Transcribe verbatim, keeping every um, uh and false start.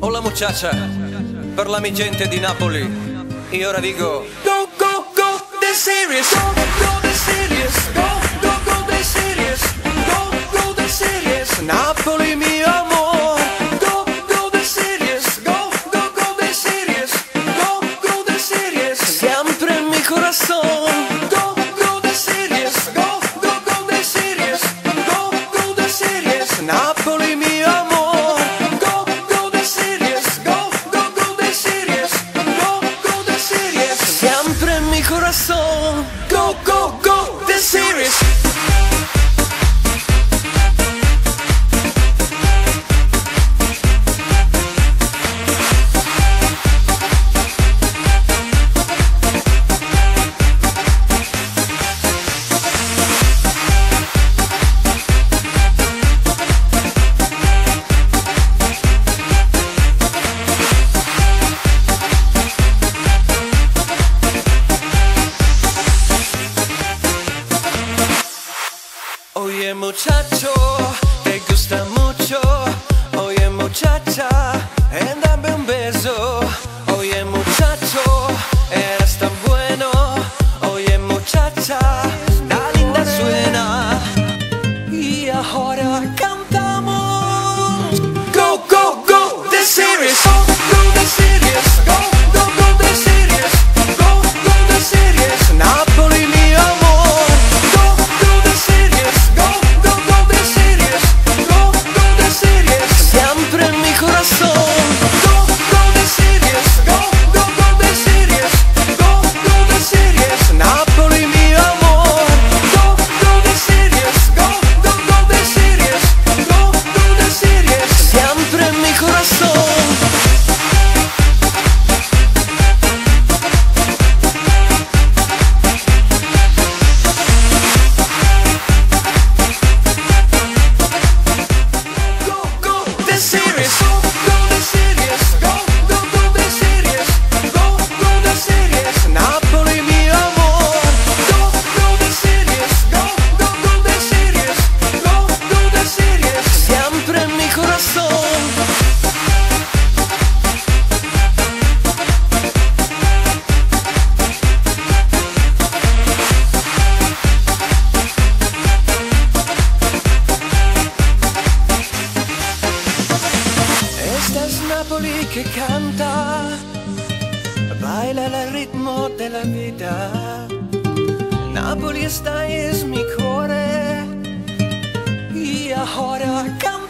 Hola muchacha, per la mia gente di Napoli, io ora dico go, go, go, the serious, go, go, the serious, go, go, go, the serious, go, go, the serious, Napoli mio amor, go, go, the serious, go, go, go, the serious, go, go, the serious, siempre en mi corazón, go, go, the serious, go, go, go, the serious, go, go, the serious, Napoli mio amor. Siempre en mi corazón, go, go, go, the serious. Oye muchacho, te gusta mucho. Oye muchacha, eh, dame un beso. Oye muchacho, eres tan bueno. Oye muchacha, la linda suena. Y ahora cantamos. Go, go, go, the serious. Go, go, the serious. Go, go, go, the serious. Go, go, the serious. Napoli mio amor. Go, go, the serious. Go, go, go, the serious. Go, go, the serious. Siempre en mi corazón. Go, go, the serious. Go, go, go, the serious. Go, go, the serious. Napoli mio amor. Go, go, the serious. Go, go, go, the serious. Go, go, the serious. Siempre en mi corazón. Napoli che canta, baila al ritmo della vita. Napoli sta es mi cuore, y ahora canta.